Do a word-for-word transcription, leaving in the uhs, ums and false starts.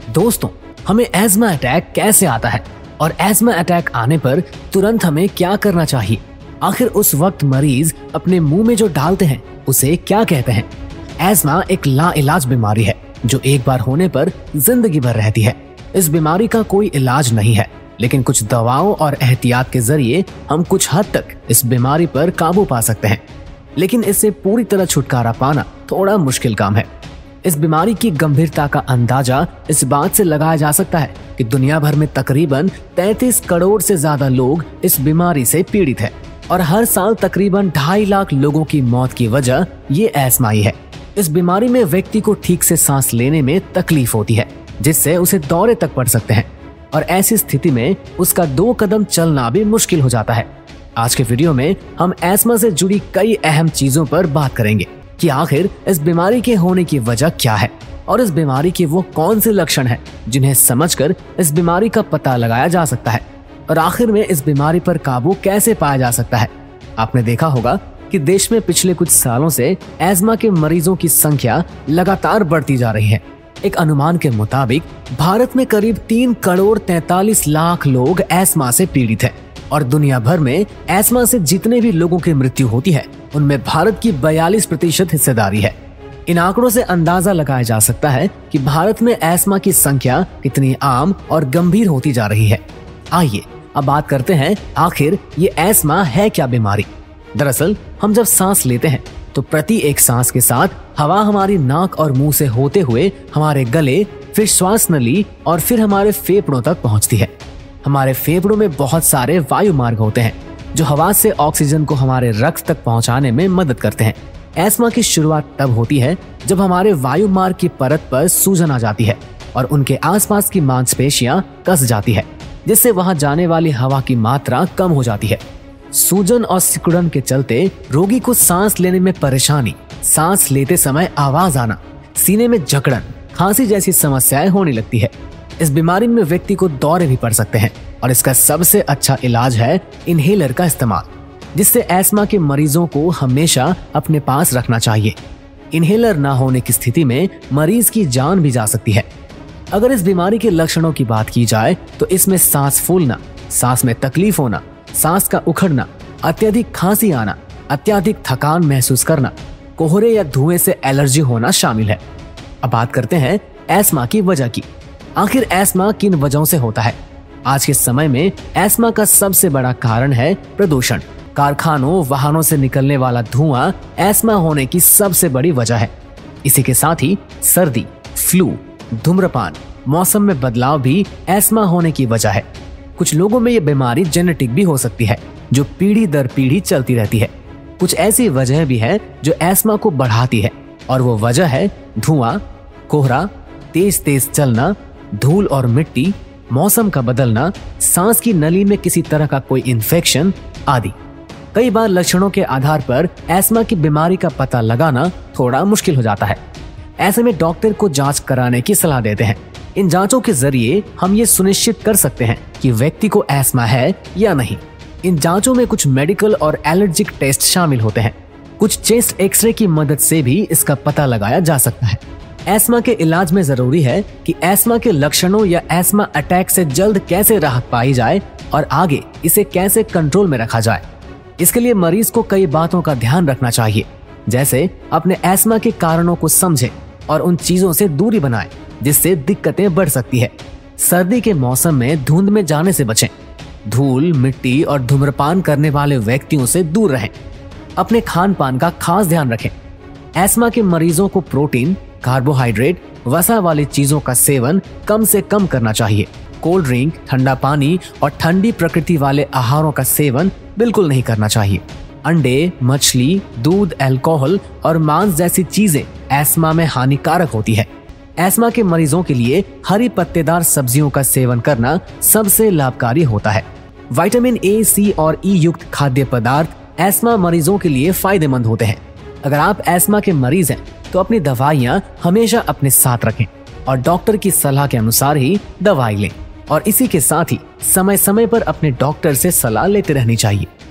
दोस्तों, हमें ESMA attack कैसे आता है और एस्मा अटैक आने पर तुरंत हमें क्या करना चाहिए? आखिर उस वक्त मरीज अपने मुंह में जो डालते हैं उसे क्या कहते हैं? एस्मा एक लाइलाज बीमारी है जो एक बार होने पर जिंदगी भर रहती है। इस बीमारी का कोई इलाज नहीं है, लेकिन कुछ दवाओं और एहतियात के जरिए हम कुछ हद तक इस बीमारी पर काबू पा सकते हैं। लेकिन इससे पूरी तरह छुटकारा पाना थोड़ा मुश्किल काम है। इस बीमारी की गंभीरता का अंदाजा इस बात से लगाया जा सकता है कि दुनिया भर में तकरीबन तैंतीस करोड़ से ज्यादा लोग इस बीमारी से पीड़ित हैं और हर साल तकरीबन ढाई लाख लोगों की मौत की वजह ये एस्मा ही है। इस बीमारी में व्यक्ति को ठीक से सांस लेने में तकलीफ होती है, जिससे उसे दौरे तक पड़ सकते हैं और ऐसी स्थिति में उसका दो कदम चलना भी मुश्किल हो जाता है। आज के वीडियो में हम एस्मा से जुड़ी कई अहम चीजों पर बात करेंगे कि आखिर इस बीमारी के होने की वजह क्या है और इस बीमारी के वो कौन से लक्षण हैं जिन्हें समझकर इस बीमारी का पता लगाया जा सकता है और आखिर में इस बीमारी पर काबू कैसे पाया जा सकता है। आपने देखा होगा कि देश में पिछले कुछ सालों से एस्मा के मरीजों की संख्या लगातार बढ़ती जा रही है। एक अनुमान के मुताबिक भारत में करीब तीन करोड़ तैंतालीस लाख लोग एस्मा से पीड़ित हैं और दुनिया भर में एस्मा से जितने भी लोगों की मृत्यु होती है उनमें भारत की बयालीस प्रतिशत हिस्सेदारी है। इन आंकड़ों से अंदाजा लगाया जा सकता है कि भारत में एस्मा की संख्या कितनी आम और गंभीर होती जा रही है। आइए अब बात करते हैं आखिर ये एस्मा है क्या बीमारी। दरअसल हम जब सांस लेते हैं तो प्रति एक सांस के साथ हवा हमारी नाक और मुंह से होते हुए हमारे गले, फिर श्वास नली और फिर हमारे फेफड़ों तक पहुंचती है। हमारे फेफड़ों में बहुत सारे वायु मार्ग होते हैं जो हवा से ऑक्सीजन को हमारे रक्त तक पहुंचाने में मदद करते हैं। एस्मा की शुरुआत तब होती है जब हमारे वायु मार्ग की परत पर सूजन आ जाती है और उनके आसपास की मांसपेशियां कस जाती है, जिससे वहां जाने वाली हवा की मात्रा कम हो जाती है। सूजन और सिकुड़न के चलते रोगी को सांस लेने में परेशानी, सांस लेते समय आवाज आना, सीने में जकड़न, खांसी जैसी समस्याएं होने लगती है। इस बीमारी में व्यक्ति को दौरे भी पड़ सकते हैं और इसका सबसे अच्छा इलाज है इनहेलर का इस्तेमाल, जिससे एस्मा के मरीजों को हमेशा अपने पास रखना चाहिए। इनहेलर ना होने की स्थिति में मरीज की जान भी जा सकती है। अगर इस बीमारी के लक्षणों की बात की जाए तो इसमें सांस फूलना, सांस में तकलीफ होना, सांस का उखड़ना, अत्यधिक खांसी आना, अत्यधिक थकान महसूस करना, कोहरे या धुएं से एलर्जी होना शामिल है। अब बात करते हैं एस्मा की वजह की। आखिर एस्मा किन वजहों से होता है? आज के समय में एस्मा का सबसे बड़ा कारण है प्रदूषण। कारखानों, वाहनों से निकलने वाला धुआं एस्मा होने की सबसे बड़ी वजह है। इसी के साथ ही सर्दी, फ्लू, धूम्रपान, मौसम में बदलाव भी एस्मा होने की वजह है। कुछ लोगों में ये बीमारी जेनेटिक भी हो सकती है जो पीढ़ी दर पीढ़ी चलती रहती है। कुछ ऐसी वजह भी है जो एस्मा को बढ़ाती है और वो वजह है धुआं, कोहरा, तेज तेज चलना, धूल और मिट्टी, मौसम का बदलना, सांस की नली में किसी तरह का कोई इन्फेक्शन आदि। कई बार लक्षणों के आधार पर एस्मा की बीमारी का पता लगाना थोड़ा मुश्किल हो जाता है। ऐसे में डॉक्टर को जांच कराने की सलाह देते हैं। इन जांचों के जरिए हम ये सुनिश्चित कर सकते हैं कि व्यक्ति को एस्मा है या नहीं। इन जांचों में कुछ मेडिकल और एलर्जिक टेस्ट शामिल होते हैं। कुछ चेस्ट एक्सरे की मदद से भी इसका पता लगाया जा सकता है। एस्मा के इलाज में जरूरी है कि एस्मा के लक्षणों या एस्मा अटैक से जल्द कैसे राहत पाई जाए और आगे इसे कैसे कंट्रोल में रखा जाए। इसके लिए मरीज को कई बातों का ध्यान रखना चाहिए, जैसे अपने एस्मा के कारणों को समझें और उन चीजों से दूरी बनाएं जिससे दिक्कतें बढ़ सकती है। सर्दी के मौसम में धुंध में जाने से बचें। धूल, मिट्टी और धूम्रपान करने वाले व्यक्तियों से दूर रहें। अपने खान पान का खास ध्यान रखें। एस्मा के मरीजों को प्रोटीन, कार्बोहाइड्रेट, वसा वाली चीजों का सेवन कम से कम करना चाहिए। कोल्ड ड्रिंक, ठंडा पानी और ठंडी प्रकृति वाले आहारों का सेवन बिल्कुल नहीं करना चाहिए। अंडे, मछली, दूध, अल्कोहल और मांस जैसी चीजें एस्मा में हानिकारक होती है। एस्मा के मरीजों के लिए हरी पत्तेदार सब्जियों का सेवन करना सबसे लाभकारी होता है। विटामिन ए, सी और ई युक्त खाद्य पदार्थ एस्मा मरीजों के लिए फायदेमंद होते हैं। अगर आप एस्मा के मरीज हैं तो अपनी दवाइयां हमेशा अपने साथ रखें और डॉक्टर की सलाह के अनुसार ही दवाई लें और इसी के साथ ही समय समय पर अपने डॉक्टर से सलाह लेते रहनी चाहिए।